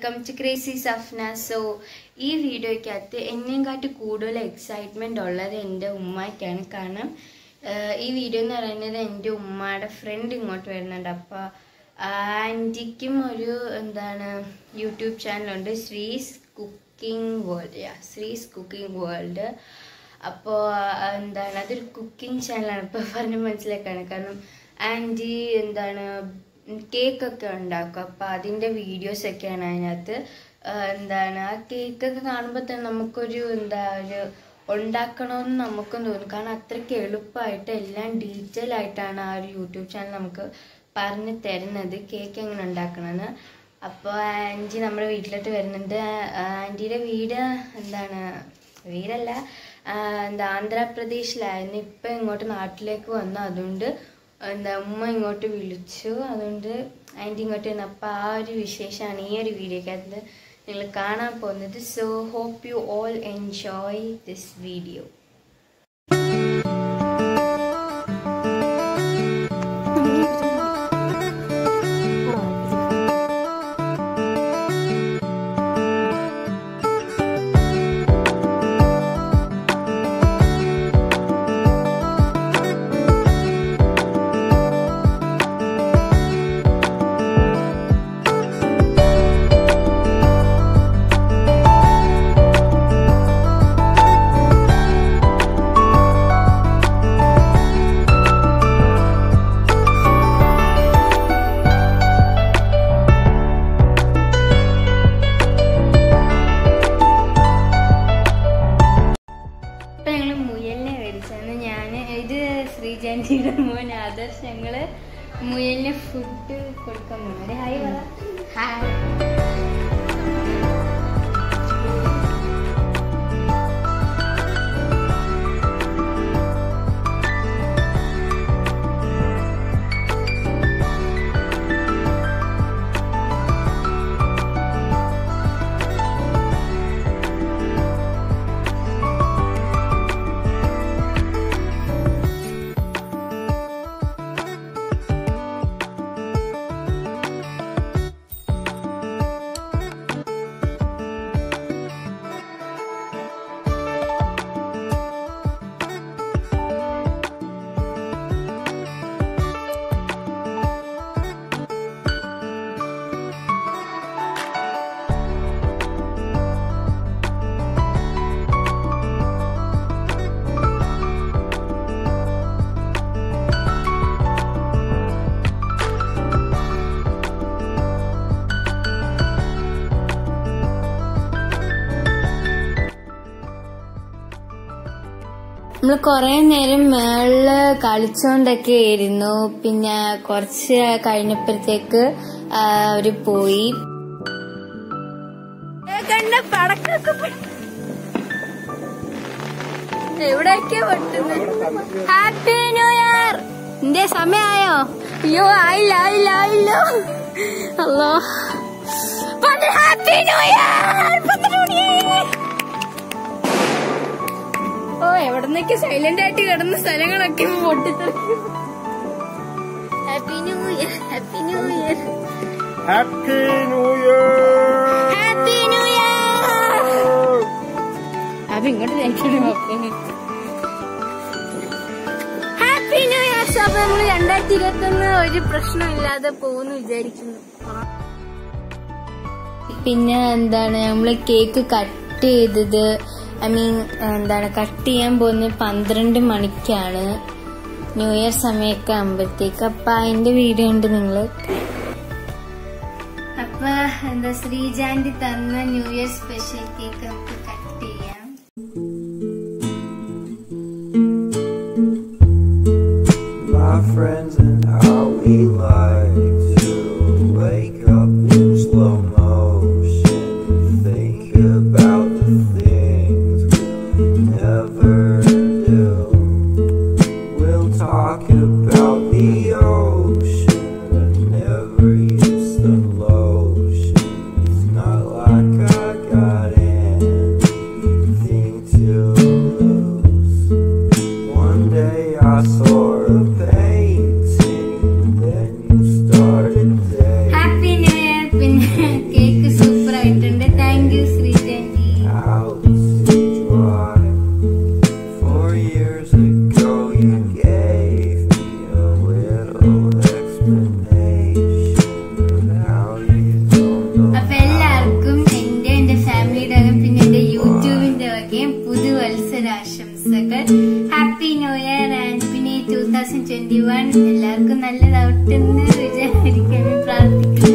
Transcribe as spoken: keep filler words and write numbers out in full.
welcome to Crazy Safna. So, this video is a കൂടുതൽ excitement ഉള്ളത് എൻ്റെ ഉമ്മയ്ക്കാണ് കാരണം ഈ വീഡിയോ എന്ന് പറയുന്നത് എൻ്റെ ഉമ്മയുടെ ഫ്രണ്ട് ഇങ്ങോട്ട് വരുന്നുണ്ട് അപ്പോൾ ആൻറ്റിക്കും ഒരു എന്താണ് യൂട്യൂബ് ചാനലുണ്ട് ശ്രീസ് കുക്കിംഗ് വേൾഡ് യാ ശ്രീസ് കുക്കിംഗ് വേൾഡ് അപ്പോൾ എന്താണ് അതൊരു കുക്കിംഗ് ചാനലാണ് ഇപ്പോൾ പറഞ്ഞ് മനസ്സിലാക്കാണ് കാരണം ആൻറ്റി എന്താണ് കേക്കൊക്കെ ഉണ്ടാക്കും അപ്പോൾ അതിൻ്റെ വീഡിയോസൊക്കെയാണ് അതിനകത്ത് എന്താണ് ആ കേക്കൊക്കെ കാണുമ്പോൾ തന്നെ നമുക്കൊരു എന്താ ഒരു ഉണ്ടാക്കണമെന്ന് നമുക്കും തോന്നും കാരണം അത്രയ്ക്ക് എളുപ്പമായിട്ട് എല്ലാം ഡീറ്റെയിൽ ആയിട്ടാണ് ആ ഒരു യൂട്യൂബ് ചാനൽ നമുക്ക് പറഞ്ഞു തരുന്നത് കേക്ക് എങ്ങനെ ഉണ്ടാക്കണമെന്ന് അപ്പോൾ ആൻറ്റി നമ്മുടെ വീട്ടിലോട്ട് വരുന്നുണ്ട് ആൻറ്റിയുടെ വീട് എന്താണ് വീടല്ല എന്താ ആന്ധ്രാപ്രദേശിലായിരുന്നു ഇപ്പം ഇങ്ങോട്ട് നാട്ടിലേക്ക് വന്നു അതുകൊണ്ട് എന്താ ഉമ്മ ഇങ്ങോട്ട് വിളിച്ചു അതുകൊണ്ട് ആൻറ്റി ഇങ്ങോട്ട് വന്നു അപ്പോൾ ആ ഒരു വിശേഷമാണ് ഈ ഒരു വീഡിയോക്കകത്ത് നിങ്ങൾ കാണാൻ പോകുന്നത് so hope you all enjoy this video ശ്രീജാൻറ്റിയുടെ മോൻ ആദർശ് ഞങ്ങൾ മുയലിന് ഫുഡ് കൊടുക്കാൻ പോകുന്നത് ഹായ് പറ ഹായ് നമ്മൾ കുറെ നേരം മേളില് കളിച്ചോണ്ടൊക്കെ ആയിരുന്നു പിന്നെ കുറച്ച് കഴിഞ്ഞപ്പോഴത്തേക്ക് അവര് പോയി എവിടെയൊക്കെ പൊട്ടുന്നത് ഹാപ്പി ന്യൂ ഇയർ എന്റെ സമയമായോ അയ്യോ ആയില്ല ആയില്ല ആയില്ല അല്ലോ ഹാപ്പി ന്യൂ ഇയർ ഓ എവിടെന്നൊക്കെ സൈലന്റ് ആയിട്ട് കിടന്ന സ്ഥലങ്ങളൊക്കെ പൊട്ടിത്തെറിക്കും happy new year happy new year happy new year happy new year അത് ഇങ്ങോട്ട് ജയിക്കണം ഹാപ്പി ന്യൂ ഇയർ അപ്പൊ നമ്മള് രണ്ടായിരത്തി ഇരുപത്തി ഒന്ന് ഒരു പ്രശ്നമില്ലാതെ പോകുന്നു വിചാരിക്കുന്നു പിന്നെ എന്താണ് നമ്മള് കേക്ക് കട്ട് ചെയ്തത് ഐ മീൻ എന്താണ് കട്ട് ചെയ്യാൻ പോകുന്നത് പന്ത്രണ്ട് മണിക്കാണ് ന്യൂ ഇയർ സമയമൊക്കെ ആകുമ്പോഴത്തേക്ക് അപ്പൊ അതിന്റെ വീഡിയോ ഉണ്ട് നിങ്ങള് അപ്പൊ എന്താ ശ്രീജാൻറ്റി തന്ന ന്യൂ ഇയർ സ്പെഷ്യൽ കേക്ക് നമുക്ക് കട്ട് ചെയ്യാം My friends and how we like to wake up in slow motion think about the things never do. We'll talk about the ocean, but never use the lotion. It's not like I got anything to lose. One day I saw a painting, then you പറഞ്ഞിട്ടുണ്ട്. Happy new year and പിന്നെ two thousand twenty one എല്ലാവർക്കും നല്ലതാവട്ടെന്ന് വിചാരിക്കാൻ പ്രാർത്ഥിക്കുന്നു.